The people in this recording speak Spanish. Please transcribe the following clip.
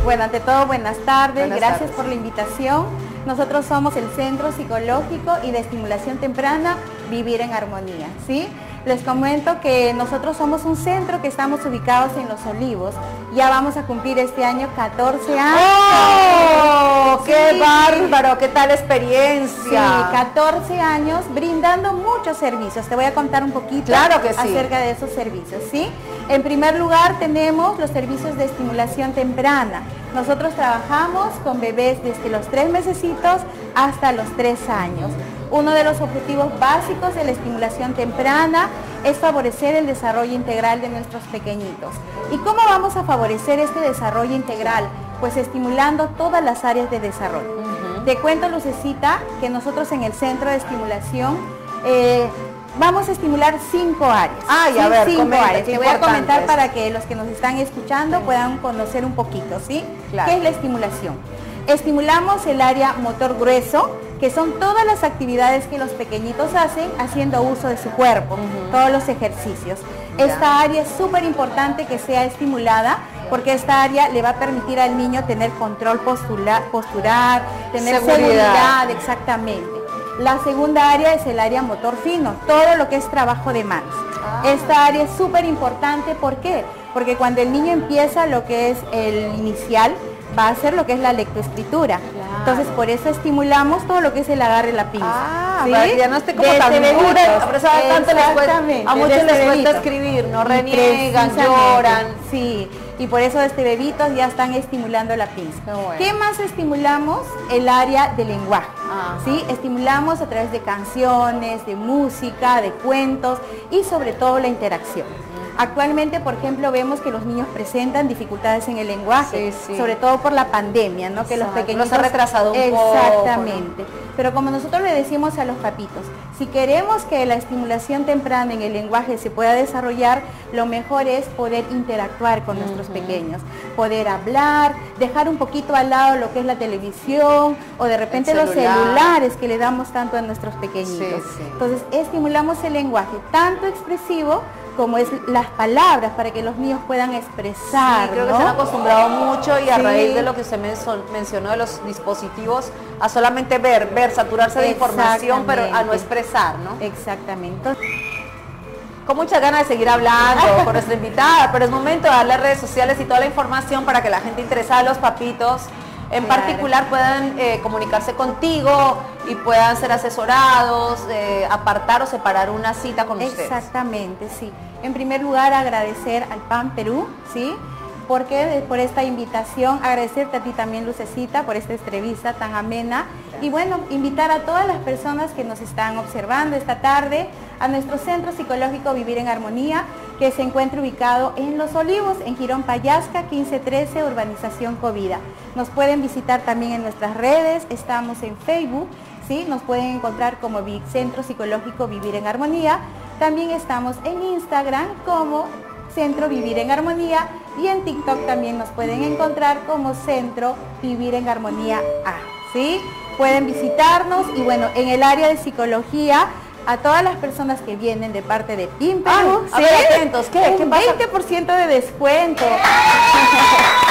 Bueno, ante todo, buenas tardes. Gracias tardes. por la invitación. Nosotros somos el Centro Psicológico y de Estimulación Temprana Vivir en Armonía, ¿sí? Les comento que nosotros somos un centro que estamos ubicados en Los Olivos. Ya vamos a cumplir este año 14 años. ¡Oh! ¡Qué Sí. bárbaro! ¿Qué tal experiencia? Sí, 14 años brindando muchos servicios. Te voy a contar un poquito Claro que sí. acerca de esos servicios, ¿sí? En primer lugar tenemos los servicios de estimulación temprana. Nosotros trabajamos con bebés desde los 3 mesecitos hasta los 3 años. Uno de los objetivos básicos de la estimulación temprana es favorecer el desarrollo integral de nuestros pequeñitos. ¿Y cómo vamos a favorecer este desarrollo integral? Pues estimulando todas las áreas de desarrollo. Te cuento, Lucecita, que nosotros en el centro de estimulación vamos a estimular 5 áreas. Ay, a ver, 5 comenta, áreas. qué Te voy a comentar importantes. para que los que nos están escuchando puedan conocer un poquito, ¿sí? Claro. ¿Qué es la estimulación? Estimulamos el área motor grueso, que son todas las actividades que los pequeñitos hacen haciendo uso de su cuerpo, todos los ejercicios. Ya. Esta área es súper importante que sea estimulada porque esta área le va a permitir al niño tener control postural, tener seguridad, exactamente. La segunda área es el área motor fino, todo lo que es trabajo de manos. Esta área es súper importante, ¿por qué? Porque cuando el niño empieza lo que es el inicial, va a hacer lo que es la lectoescritura. Claro. Entonces, por eso estimulamos todo lo que es el agarre y la pinza. Para que ya no esté como Desde tan bebitos. dura, apresada, tanto les cuesta, Exactamente, a muchos desde les cuesta bebitos. escribir, no Y reniegan, precisamente, lloran. Sí, y por eso desde bebitos ya están estimulando la pinza. Qué bueno. ¿Qué más estimulamos? El área del lenguaje. Ajá. ¿Sí? Estimulamos a través de canciones, de música, de cuentos y sobre todo la interacción. Actualmente, por ejemplo, vemos que los niños presentan dificultades en el lenguaje, Sí, sí. sobre todo por la pandemia, ¿no? Que los Exacto, pequeñitos los ha retrasado un poco, Exactamente. Pero como nosotros le decimos a los papitos, si queremos que la estimulación temprana en el lenguaje se pueda desarrollar, lo mejor es poder interactuar con nuestros pequeños, poder hablar, dejar un poquito al lado lo que es la televisión o de repente El los celular. celulares que le damos tanto a nuestros pequeñitos. Sí, sí. Entonces, estimulamos el lenguaje tanto expresivo como es las palabras para que los niños puedan expresar, Sí, creo que ¿no? se han acostumbrado mucho y a Sí. raíz de lo que usted mencionó de los dispositivos, a solamente ver, saturarse de información, pero a no Exactamente. expresar, ¿no? Exactamente. Entonces, Con muchas ganas de seguir hablando con nuestra invitada, pero es momento de darle redes sociales y toda la información para que la gente interesada, los papitos en Claro. particular, puedan comunicarse contigo y puedan ser asesorados, apartar o separar una cita con ustedes. exactamente, sí. En primer lugar, agradecer al PAN Perú, ¿sí? Porque por esta invitación, agradecerte a ti también, Lucecita, por esta entrevista tan amena. Y bueno, invitar a todas las personas que nos están observando esta tarde a nuestro Centro Psicológico Vivir en Armonía, que se encuentra ubicado en Los Olivos, en Girón Payasca, 1513, Urbanización Covida. Nos pueden visitar también en nuestras redes, estamos en Facebook, ¿sí? Nos pueden encontrar como Centro Psicológico Vivir en Armonía. También estamos en Instagram como Centro Vivir en Armonía y en TikTok también nos pueden encontrar como Centro Vivir en Armonía A, ¿sí? Pueden visitarnos y bueno, en el área de psicología, a todas las personas que vienen de parte de PIN Perú, A ver, atentos, ¿qué un pasa? 20% de descuento.